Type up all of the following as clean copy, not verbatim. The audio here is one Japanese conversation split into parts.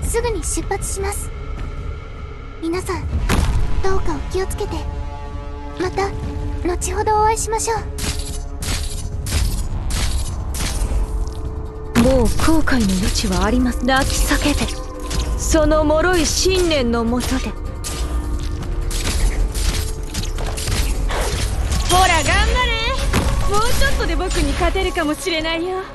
すぐに出発します。皆さんどうかお気をつけて、また後ほどお会いしましょう。もう後悔の余地はあります。泣き叫べ、その脆い信念のもとで。ほら頑張れ、もうちょっとで僕に勝てるかもしれないよ。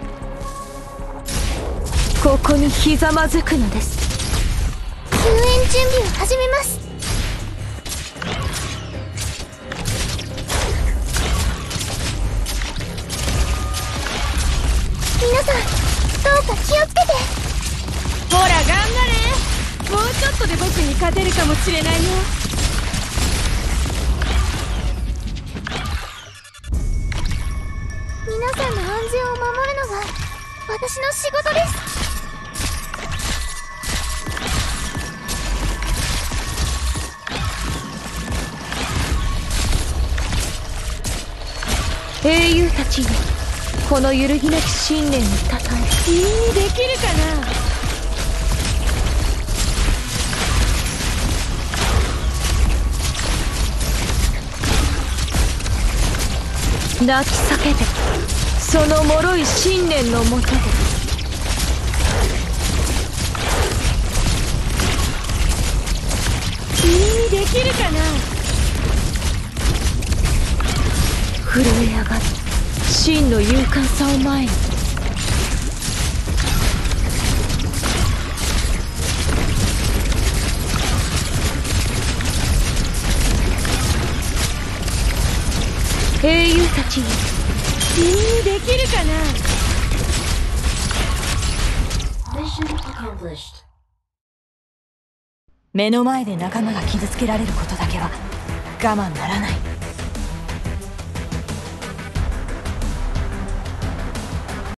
ここにひざまずくのです。 救援準備を始めます。皆さんどうか気をつけて。 ほら頑張れ、もうちょっとで僕に勝てるかもしれないよ。 皆さんの安全を守るのが私の仕事です。 英雄たちにこの揺るぎなき信念をたたえ。できるかな。泣き叫べ、その脆い信念のもとで。できるかな。震え上がる真の勇敢さを前に。英雄たちにできるかな。目の前で仲間が傷つけられることだけは我慢ならない。